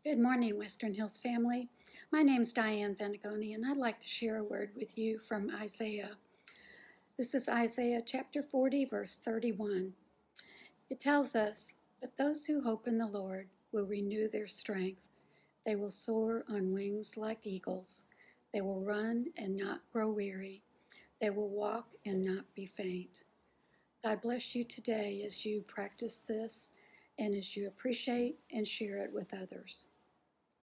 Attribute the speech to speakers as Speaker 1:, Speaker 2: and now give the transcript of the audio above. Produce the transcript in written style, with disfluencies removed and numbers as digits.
Speaker 1: Good morning, Western Hills family. My name's Diane Venegoni, and I'd like to share a word with you from Isaiah. This is Isaiah chapter 40, verse 31. It tells us, "But those who hope in the Lord will renew their strength. They will soar on wings like eagles. They will run and not grow weary. They will walk and not be faint." God bless you today as you practice this and as you appreciate and share it with others.